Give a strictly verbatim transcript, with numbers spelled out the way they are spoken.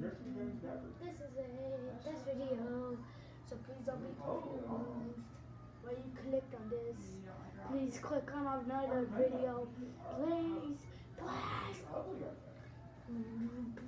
This is a test video, so please don't be confused when you click on this. Please click on another video. Please, please.